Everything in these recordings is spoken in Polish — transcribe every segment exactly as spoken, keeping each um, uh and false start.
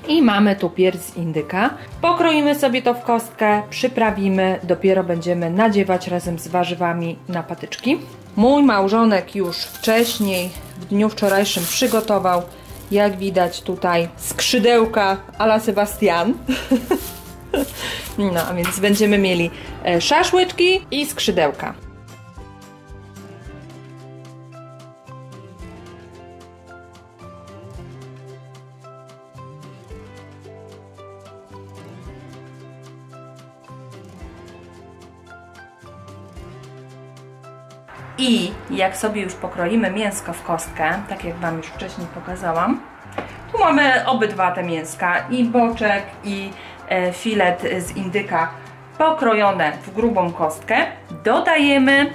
I mamy tu pierś z indyka. Pokroimy sobie to w kostkę, przyprawimy, dopiero będziemy nadziewać razem z warzywami na patyczki. Mój małżonek już wcześniej, w dniu wczorajszym przygotował, jak widać tutaj, skrzydełka a la Sebastian. No, a więc będziemy mieli szaszłyczki i skrzydełka. I jak sobie już pokroimy mięsko w kostkę, tak jak Wam już wcześniej pokazałam, tu mamy obydwa te mięska, i boczek, i e, filet z indyka pokrojone w grubą kostkę. Dodajemy,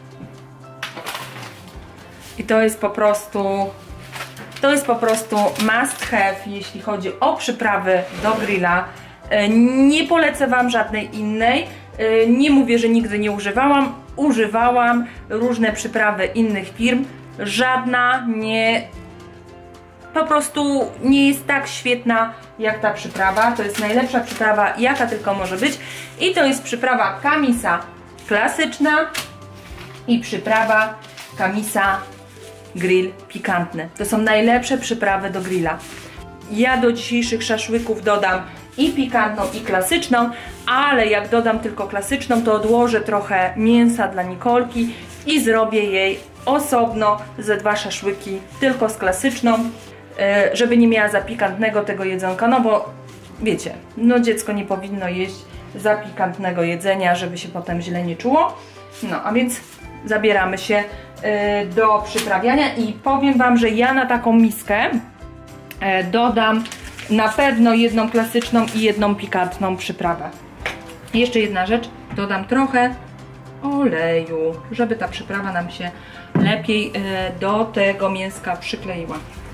i to jest po prostu, to jest po prostu must have, jeśli chodzi o przyprawy do grilla. E, nie polecę Wam żadnej innej. E, nie mówię, że nigdy nie używałam. Używałam różne przyprawy innych firm. Żadna nie, po prostu nie jest tak świetna jak ta przyprawa. To jest najlepsza przyprawa, jaka tylko może być. I to jest przyprawa Camisa klasyczna i przyprawa Camisa grill pikantny. To są najlepsze przyprawy do grilla. Ja do dzisiejszych szaszłyków dodam i pikantną, i klasyczną, ale jak dodam tylko klasyczną, to odłożę trochę mięsa dla Nikolki i zrobię jej osobno ze dwa szaszłyki tylko z klasyczną, żeby nie miała za pikantnego tego jedzonka, no bo wiecie, no dziecko nie powinno jeść za pikantnego jedzenia, żeby się potem źle nie czuło. No, a więc zabieramy się do przyprawiania i powiem Wam, że ja na taką miskę dodam na pewno jedną klasyczną i jedną pikantną przyprawę. Jeszcze jedna rzecz, dodam trochę oleju, żeby ta przyprawa nam się lepiej do tego mięska przykleiła.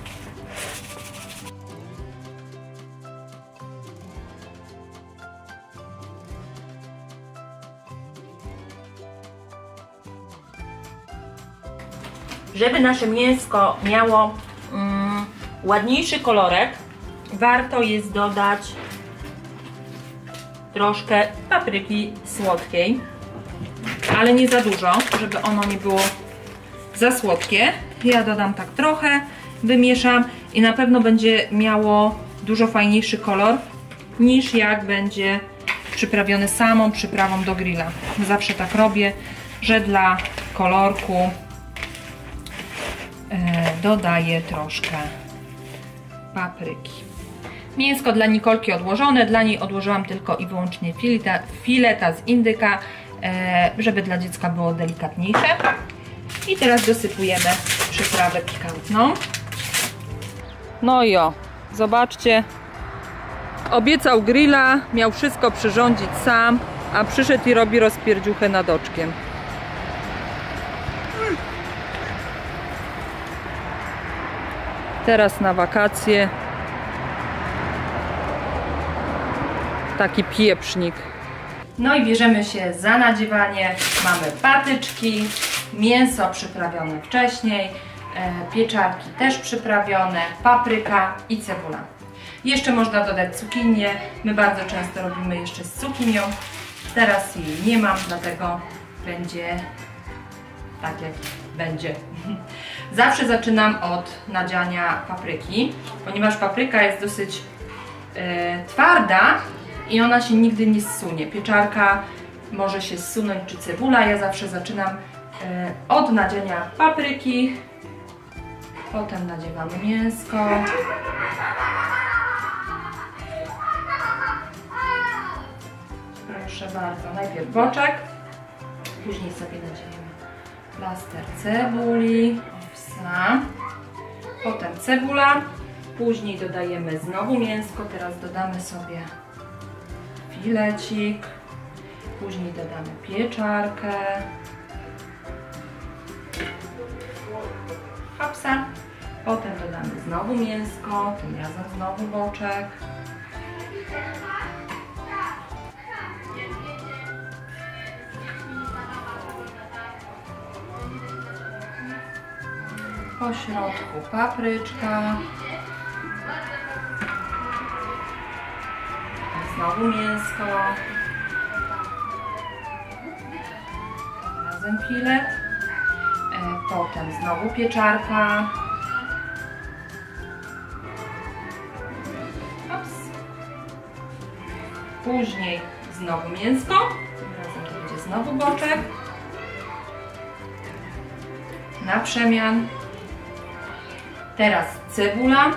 Żeby nasze mięsko miało mm, ładniejszy kolorek, warto jest dodać troszkę papryki słodkiej, ale nie za dużo, żeby ono nie było za słodkie. Ja dodam tak trochę, wymieszam i na pewno będzie miało dużo fajniejszy kolor niż jak będzie przyprawiony samą przyprawą do grilla. Zawsze tak robię, że dla kolorku yy, dodaję troszkę papryki. Mięsko dla Nikolki odłożone, dla niej odłożyłam tylko i wyłącznie fileta, fileta z indyka, e, żeby dla dziecka było delikatniejsze. I teraz dosypujemy przyprawę pikantną. No i o, zobaczcie, obiecał grilla, miał wszystko przyrządzić sam, a przyszedł i robi rozpierdziuchę nad oczkiem. Teraz na wakacje taki pieprznik. No i bierzemy się za nadziewanie. Mamy patyczki, mięso przyprawione wcześniej, e, pieczarki też przyprawione, papryka i cebula. Jeszcze można dodać cukinię. My bardzo często robimy jeszcze z cukinią. Teraz jej nie mam, dlatego będzie tak jak będzie. Zawsze zaczynam od nadziania papryki, ponieważ papryka jest dosyć e, twarda i ona się nigdy nie zsunie. Pieczarka może się zsunąć, czy cebula. Ja zawsze zaczynam e, od nadziania papryki, potem nadziewamy mięsko. Proszę bardzo, najpierw boczek, później sobie nadziejemy plaster cebuli, owsa, potem cebula, później dodajemy znowu mięsko, teraz dodamy sobie filecik, później dodamy pieczarkę, hopsa, potem dodamy znowu mięsko, tym razem znowu boczek. Po środku papryczka. znowu mięsko. Razem filet. Potem znowu pieczarka. Ops. Później znowu mięsko. Tym razem to będzie znowu boczek. Na przemian. Teraz cebula.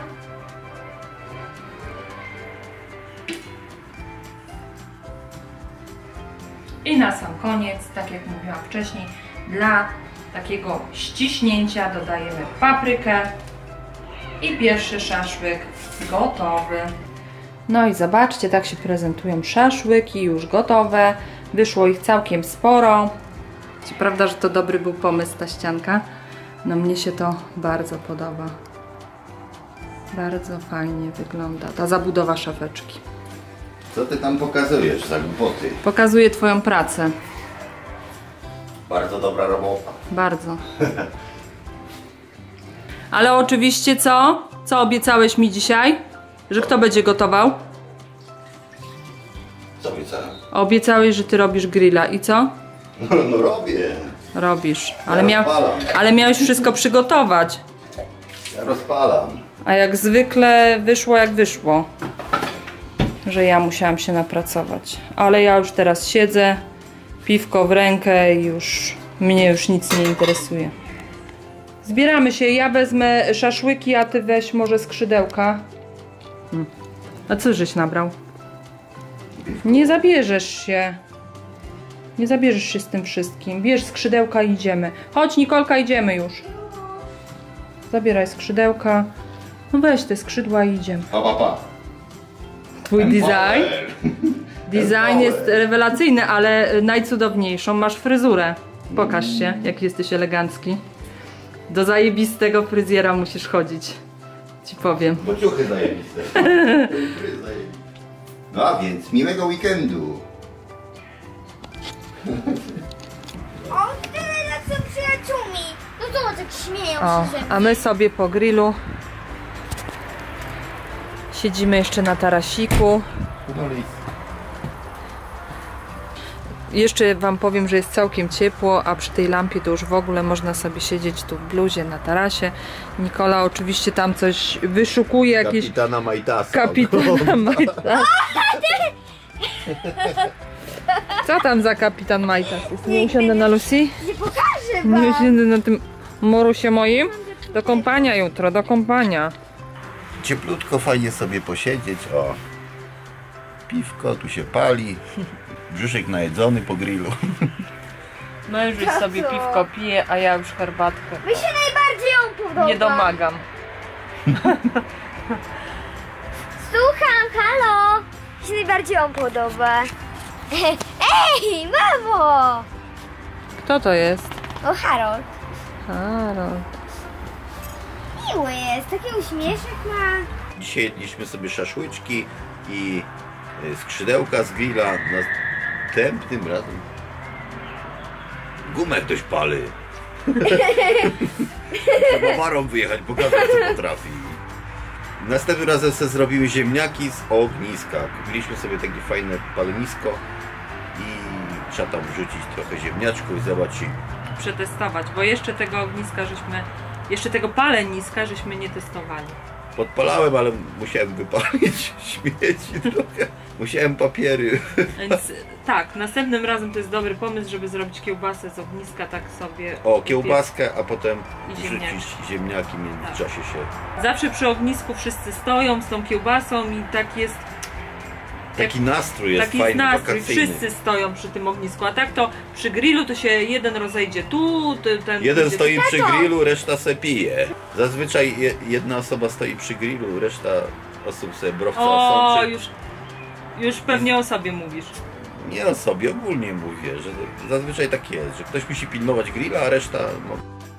I na sam koniec, tak jak mówiłam wcześniej, dla takiego ściśnięcia dodajemy paprykę i pierwszy szaszłyk gotowy. No i zobaczcie, tak się prezentują szaszłyki już gotowe. Wyszło ich całkiem sporo. Ci prawda, że to dobry był pomysł, ta ścianka? No mnie się to bardzo podoba. Bardzo fajnie wygląda ta zabudowa szafeczki. Co ty tam pokazujesz za głupoty? Pokazuję twoją pracę. Bardzo dobra robota. Bardzo. Ale oczywiście co? Co obiecałeś mi dzisiaj? Że kto będzie gotował? Co obiecałem? Obiecałeś, że ty robisz grilla i co? No, no robię. Robisz. Ale, Ja mia rozpalam. ale miałeś wszystko przygotować. Ja rozpalam. A jak zwykle wyszło jak wyszło. Że ja musiałam się napracować. Ale ja już teraz siedzę, piwko w rękę i już mnie już nic nie interesuje. Zbieramy się, ja wezmę szaszłyki, a ty weź może skrzydełka. Hmm. A co żeś nabrał? Nie zabierzesz się. Nie zabierzesz się z tym wszystkim. Bierz skrzydełka i idziemy. Chodź Nikolka, idziemy już. Zabieraj skrzydełka. No weź te skrzydła i idziemy. Pa, pa, pa. Twój Empower. design? Design jest rewelacyjny, ale najcudowniejszą masz fryzurę. Pokaż się, jaki jesteś elegancki. Do zajebistego fryzjera musisz chodzić. Ci powiem. Bo ciuchy zajebiste. No a więc miłego weekendu. O, tyle lat są przyjaciółmi. No to tak śmieją O, się, że... a my sobie po grillu siedzimy jeszcze na tarasiku. Jeszcze wam powiem, że jest całkiem ciepło, a przy tej lampie to już w ogóle można sobie siedzieć tu w bluzie na tarasie. Nikola oczywiście tam coś wyszukuje, jakieś... Kapitana Majtasa. Kapitana Majtas. Co tam za kapitan Majtas? Jest nie usiądę na Lucy? Nie pokażę Nie wam. usiądę na tym morusie moim? Do kąpania jutro, do kąpania. Cieplutko, fajnie sobie posiedzieć. O, piwko, tu się pali. Brzuszek najedzony po grillu. No już Tato. sobie piwko piję, a ja już herbatkę Mi się najbardziej ją podoba. nie domagam. Słucham, halo. Mi się najbardziej ją podoba. Ej, mamo! Kto to jest? O, Harold. Harold. Miły jest, taki uśmieszek ma. Dzisiaj jedliśmy sobie szaszłyczki i y, skrzydełka z grilla. Następnym razem gumę ktoś pali. Trzeba warą wyjechać, pokazać co potrafi. Następnym razem sobie zrobiły ziemniaki z ogniska. Kupiliśmy sobie takie fajne palenisko i trzeba tam wrzucić trochę ziemniaczków i zobaczyć. Przetestować, bo jeszcze tego ogniska żeśmy, jeszcze tego paleniska żeśmy nie testowali. Podpalałem, ale musiałem wypalić śmieci trochę. Musiałem papiery. Więc tak, następnym razem to jest dobry pomysł, żeby zrobić kiełbasę z ogniska, tak sobie... O, kiełbaskę, a potem I wrzucić ziemniaki. ziemniaki w międzyczasie się. Zawsze przy ognisku wszyscy stoją z tą kiełbasą i tak jest... Taki nastrój jest Taki fajny, nastrój, wakacyjny. wszyscy stoją przy tym ognisku, a tak to przy grillu to się jeden rozejdzie tu, ty- ten... Jeden idzie stoi tu. przy grillu, reszta se pije. Zazwyczaj je, jedna osoba stoi przy grillu, reszta osób sobie browca O, sączy. już, już pewnie o sobie mówisz. Nie o sobie, ogólnie mówię, że zazwyczaj tak jest, że ktoś musi pilnować grilla, a reszta... No,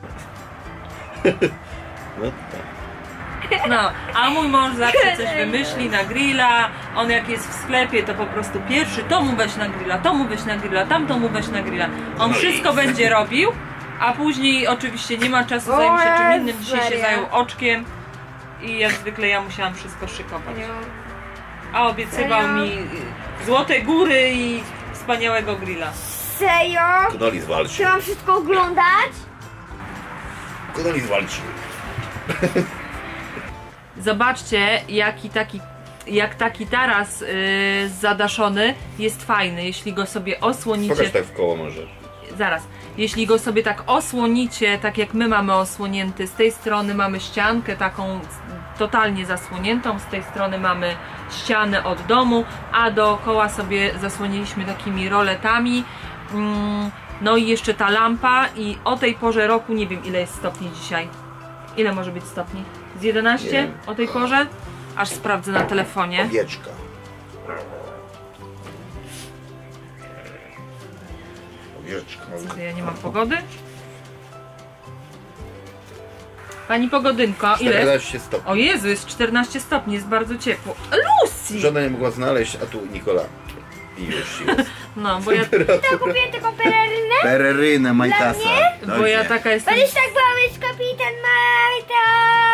no tak. No, a mój mąż zawsze coś wymyśli na grilla, on jak jest w sklepie, to po prostu pierwszy, to mu weź na grilla, to mu weź na grilla, tamto mu weź na grilla. On No i- wszystko będzie robił, a później oczywiście nie ma czasu, zajmie się czym innym, dzisiaj się Serio? zajął oczkiem i jak zwykle ja musiałam wszystko szykować. A obiecywał Serio? mi złote góry i wspaniałego grilla. Serio? Kunolis walczy. Czy mam wszystko oglądać? Kunolis walczy. Zobaczcie, jaki taki, jak taki taras yy, zadaszony jest fajny, jeśli go sobie osłonicie. Pokaż tak w koło może. Zaraz, jeśli go sobie tak osłonicie, tak jak my mamy osłonięty, z tej strony mamy ściankę taką totalnie zasłoniętą, z tej strony mamy ścianę od domu, a dookoła sobie zasłoniliśmy takimi roletami. Mm, no i jeszcze ta lampa i o tej porze roku nie wiem ile jest stopni dzisiaj. Ile może być stopni? Z jedenaście o tej porze? Aż sprawdzę na telefonie. Owieczka. Owieczka. Co to, ja nie mam pogody? Pani Pogodynko, ile? czternaście stopni. O Jezu, jest czternaście stopni, jest bardzo ciepło. Lucy! Żona nie mogła znaleźć, a tu Nikola. I już jest. No, bo ja, To kupiłem taką pelerynę? Pererynę Majtasa. bo ja taka jestem... Będziesz tak bawić, kapitan Majta!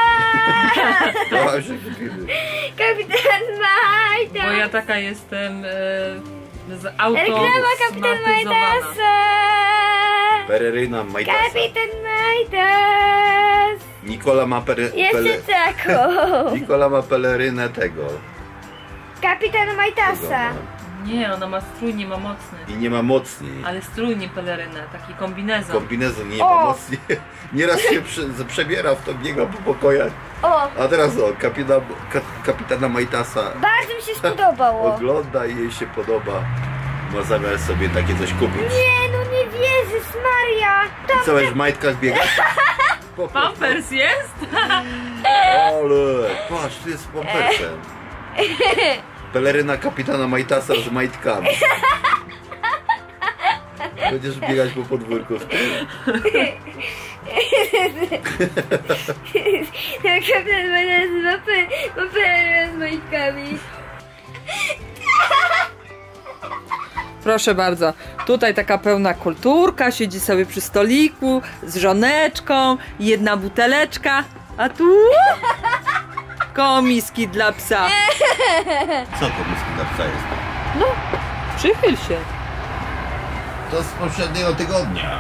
To się kupimy. Kapitan Majta! Bo ja taka jestem e, z auto Reklama kapitan Majtasa! Pereryna Majtasa. Kapitan Majtas! Nikola ma pere... Jeszcze pele... taką! Nikola ma pelerynę tego. Kapitan Majtasa! Nie, ona ma strój, nie ma mocny. I nie ma mocniej. Ale strój, nie pelerynę, taki kombinezon. Kombinezon nie O! ma mocniej. Nieraz się prze... przebiera w to, biega po pokojach. O! A teraz o, kapitana, ka... kapitana Majtasa Bardzo mi się spodobało! ogląda i jej się podoba. Ma zamiar sobie takie coś kupić. Nie, no nie wierzę, Maria! Tam Co, będziesz w majtkach biegać? Po prostu. Pampers jest? Ale, patrz, tu jest z pampersem. Peleryna kapitana Majtasa z majtkami. Będziesz biegać po podwórku w tym. Kapitan Majtas ma pe- ma pelerynę z majtkami. Proszę bardzo, tutaj taka pełna kulturka, siedzi sobie przy stoliku z żoneczką, jedna buteleczka, a tu komiski dla psa. Co to miski dla psa jest? No, przychyl się. To z poprzedniego tygodnia.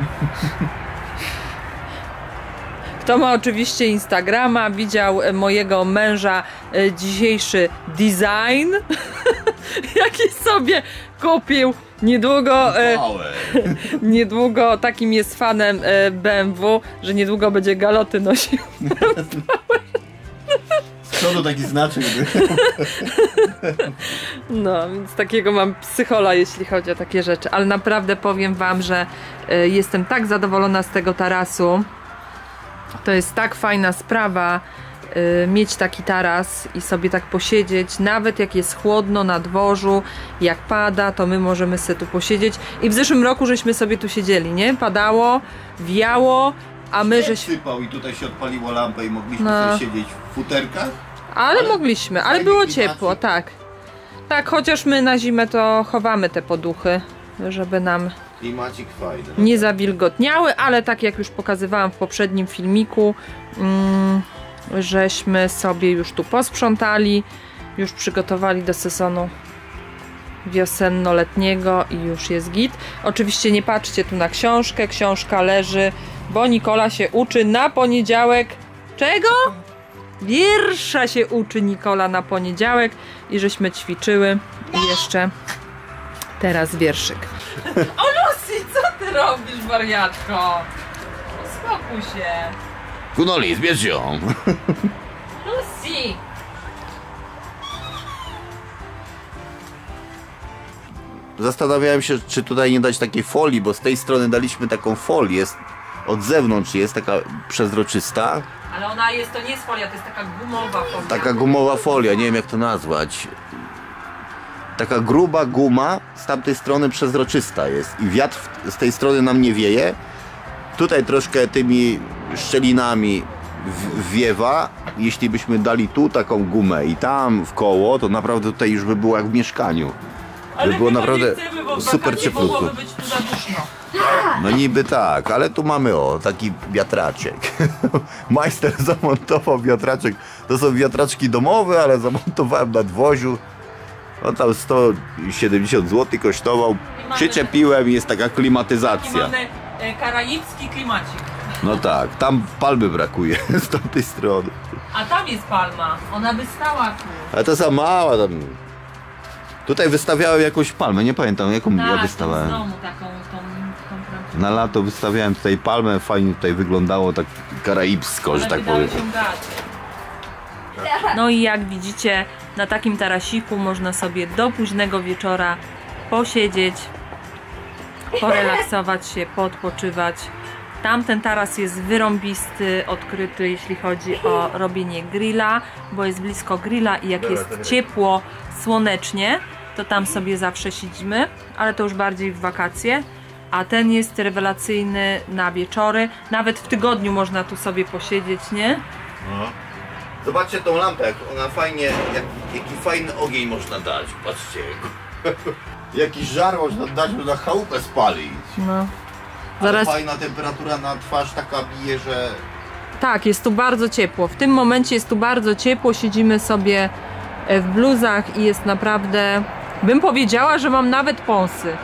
Kto ma oczywiście Instagrama, widział mojego męża e, dzisiejszy design, jaki sobie kupił niedługo, e, Małe. niedługo takim jest fanem e, B M W, że niedługo będzie galoty nosił. Z przodu taki znaczek. No, więc takiego mam psychola, jeśli chodzi o takie rzeczy, ale naprawdę powiem wam, że e, jestem tak zadowolona z tego tarasu. To jest tak fajna sprawa y, mieć taki taras i sobie tak posiedzieć, nawet jak jest chłodno na dworzu, jak pada, to my możemy sobie tu posiedzieć. I w zeszłym roku żeśmy sobie tu siedzieli, nie? Padało, wiało, a my żeśmy... Sypał i tutaj się odpaliło lampę i mogliśmy No. sobie siedzieć w futerkach. Ale, Ale mogliśmy, ale fajnie było klimacie. ciepło, tak. Tak, chociaż my na zimę to chowamy te poduchy, żeby nam Klimacik fajny. nie zawilgotniały, ale tak jak już pokazywałam w poprzednim filmiku, mm, żeśmy sobie już tu posprzątali, już przygotowali do sezonu wiosenno-letniego i już jest git. Oczywiście nie patrzcie tu na książkę, książka leży, bo Nikola się uczy na poniedziałek. Czego? Wiersza się uczy Nikola na poniedziałek i żeśmy ćwiczyły i jeszcze teraz wierszyk. O Lucy, co ty robisz, wariatko? Uspokój się. Kunoli, zbierz ją. Lucy! Zastanawiałem się, czy tutaj nie dać takiej folii, bo z tej strony daliśmy taką folię. Jest od zewnątrz jest taka przezroczysta. Ale ona jest, to nie jest folia, to jest taka gumowa folia. Taka gumowa folia, nie wiem jak to nazwać. Taka gruba guma, z tamtej strony przezroczysta jest i wiatr z tej strony nam nie wieje. Tutaj troszkę tymi szczelinami w- wiewa. Jeśli byśmy dali tu taką gumę i tam w koło, to naprawdę tutaj już by było jak w mieszkaniu. Ale by było chyba naprawdę nie chcemy, bo w super wakacje cieplutko. mogłoby być tu za duszno. No niby tak, ale tu mamy o, taki wiatraczek. Majster zamontował wiatraczek. To są wiatraczki domowe, ale zamontowałem na dwoziu. On tam sto siedemdziesiąt złotych kosztował. Przyczepiłem i jest taka klimatyzacja. Mamy e, karaibski klimacik. No tak, tam palmy brakuje z tamtej strony. A tam jest palma, ona by stała tu. Ale to za mała tam. Tutaj wystawiałem jakąś palmę, nie pamiętam jaką Tak, ja z wystawiałem. domu taką, tą, tą Na lato wystawiałem tutaj palmę, fajnie tutaj wyglądało tak karaibsko, że tak powiem. No i jak widzicie, na takim tarasiku można sobie do późnego wieczora posiedzieć, porelaksować się, poodpoczywać. Tamten taras jest wyrąbisty, odkryty, jeśli chodzi o robienie grilla, bo jest blisko grilla i jak jest ciepło, słonecznie, to tam sobie zawsze siedzimy, ale to już bardziej w wakacje. A ten jest rewelacyjny na wieczory, nawet w tygodniu można tu sobie posiedzieć, nie? No. Zobaczcie tą lampę, jak ona fajnie, jak, jaki fajny ogień można dać, patrzcie. Jakiś żar można dać, można chałupę spalić. No. Ale Zaraz... fajna temperatura na twarz taka bije, że... Tak, jest tu bardzo ciepło. W tym momencie jest tu bardzo ciepło, siedzimy sobie w bluzach i jest naprawdę... Bym powiedziała, że mam nawet pąsy.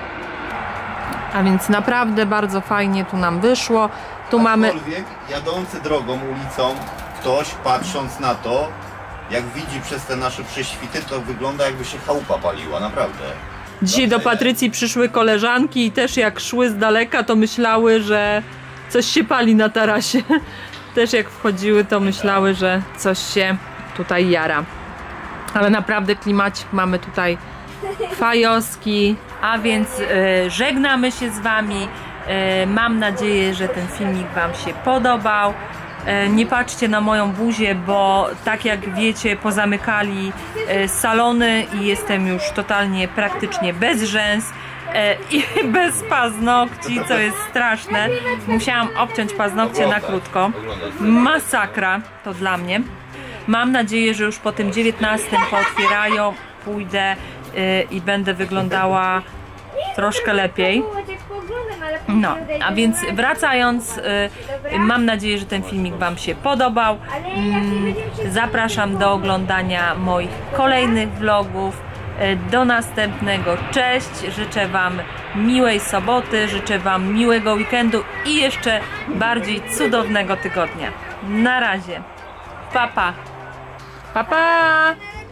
A więc naprawdę bardzo fajnie tu nam wyszło. Tu mamy... Aczkolwiek jadący drogą, ulicą, ktoś patrząc na to, jak widzi przez te nasze prześwity, to wygląda jakby się chałupa paliła, naprawdę. Dzisiaj do Patrycji przyszły koleżanki i też jak szły z daleka, to myślały, że coś się pali na tarasie. Też jak wchodziły, to myślały, że coś się tutaj jara. Ale naprawdę klimacik mamy tutaj fajowski. A więc e, żegnamy się z Wami. E, mam nadzieję, że ten filmik Wam się podobał. E, nie patrzcie na moją buzię, bo tak jak wiecie, pozamykali e, salony i jestem już totalnie praktycznie bez rzęs e, i bez paznokci, co jest straszne. Musiałam obciąć paznokcie na krótko. Masakra to dla mnie. Mam nadzieję, że już po tym dziewiętnastym pootwierają, pójdę i będę wyglądała troszkę lepiej. No, a więc wracając, mam nadzieję, że ten filmik Wam się podobał. Zapraszam do oglądania moich kolejnych vlogów. Do następnego. Cześć, życzę Wam miłej soboty, życzę Wam miłego weekendu i jeszcze bardziej cudownego tygodnia. Na razie. Pa, pa. Pa, pa.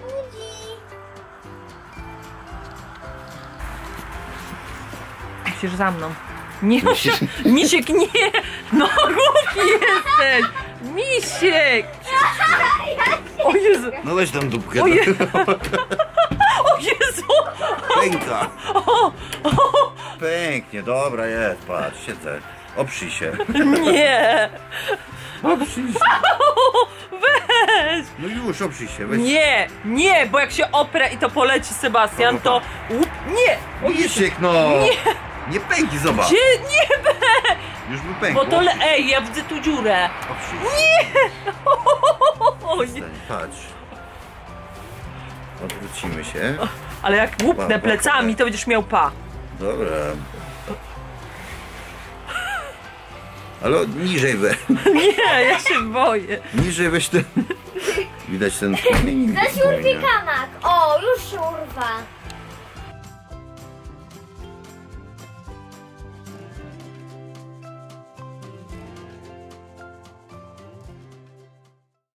Musisz za mną. Nie, Musisz... Misiek, nie! No głupi jesteś! Misiek! O Jezu! No weź tam dupkę. O, Je... o Jezu! Pęka! O, o. Pęknie, dobra jest, patrz, siedzę. Oprzyj się. Nie! Oprzyj się. Weź! No już, oprzyj się, weź. Nie, nie, bo jak się oprę i to poleci Sebastian, to... Łup, nie! O Misiek, no! Nie! Nie pęki, zobacz! Gdzie? Nie be! Już by pękło. Bo to le... Ej, ja widzę tu dziurę! Oprzyj się. Nie! O, nie. Patrz. Odwrócimy się. Ale jak łupnę plecami, to będziesz miał pa. Dobra. Ale niżej we. Nie, ja się boję. Niżej weź ten... Widać ten płomień. Zaś urwie kamak. O, już się urwa.